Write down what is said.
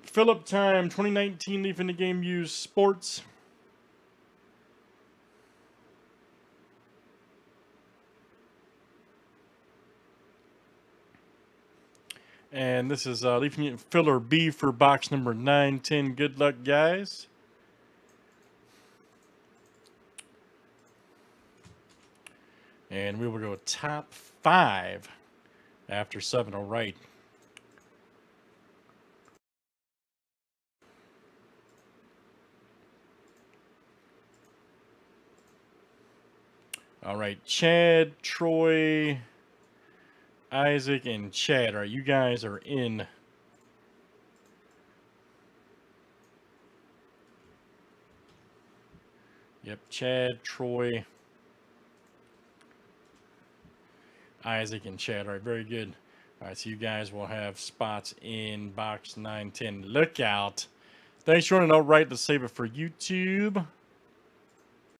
Phillip time, 2019 Leaf in the Game Used Sports. And this is Leaf and Filler B for box number 910. Good luck, guys. And we will go top 5 after 7. All right. All right, Chad, Troy, Isaac, and Chad. All right, you guys are in. Yep, Chad, Troy, Isaac, and Chad. All right, very good. All right, so you guys will have spots in box 910. Look out. Thanks for running out right to save it for YouTube.